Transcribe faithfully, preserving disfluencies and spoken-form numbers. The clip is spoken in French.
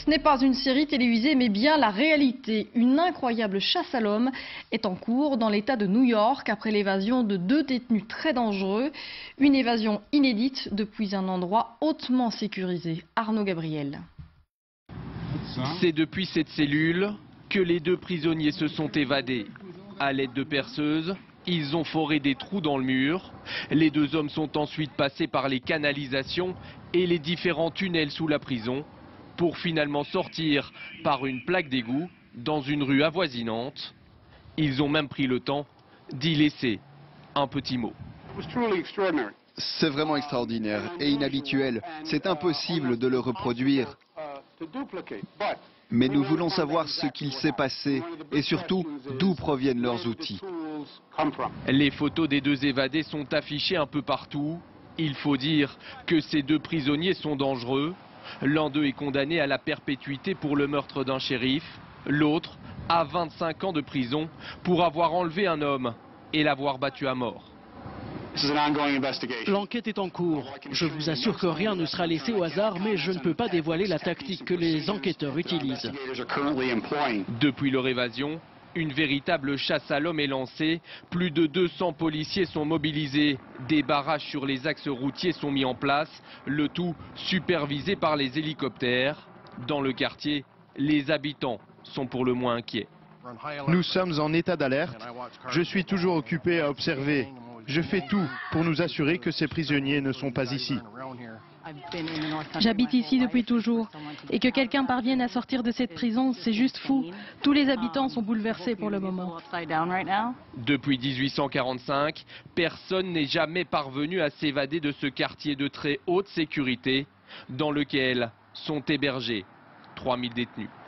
Ce n'est pas une série télévisée, mais bien la réalité. Une incroyable chasse à l'homme est en cours dans l'État de New York après l'évasion de deux détenus très dangereux. Une évasion inédite depuis un endroit hautement sécurisé. Arnaud Gabriel. C'est depuis cette cellule que les deux prisonniers se sont évadés. À l'aide de perceuses, ils ont foré des trous dans le mur. Les deux hommes sont ensuite passés par les canalisations et les différents tunnels sous la prison pour finalement sortir par une plaque d'égout dans une rue avoisinante. Ils ont même pris le temps d'y laisser un petit mot. C'est vraiment extraordinaire et inhabituel. C'est impossible de le reproduire. Mais nous voulons savoir ce qu'il s'est passé et surtout d'où proviennent leurs outils. Les photos des deux évadés sont affichées un peu partout. Il faut dire que ces deux prisonniers sont dangereux. L'un d'eux est condamné à la perpétuité pour le meurtre d'un shérif. L'autre a vingt-cinq ans de prison pour avoir enlevé un homme et l'avoir battu à mort. L'enquête est en cours. Je vous assure que rien ne sera laissé au hasard, mais je ne peux pas dévoiler la tactique que les enquêteurs utilisent. Depuis leur évasion, une véritable chasse à l'homme est lancée. Plus de deux cents policiers sont mobilisés. Des barrages sur les axes routiers sont mis en place. Le tout supervisé par les hélicoptères. Dans le quartier, les habitants sont pour le moins inquiets. Nous sommes en état d'alerte. Je suis toujours occupé à observer. Je fais tout pour nous assurer que ces prisonniers ne sont pas ici. J'habite ici depuis toujours. Et que quelqu'un parvienne à sortir de cette prison, c'est juste fou. Tous les habitants sont bouleversés pour le moment. Depuis mille huit cent quarante-cinq, personne n'est jamais parvenu à s'évader de ce quartier de très haute sécurité dans lequel sont hébergés trois mille détenus.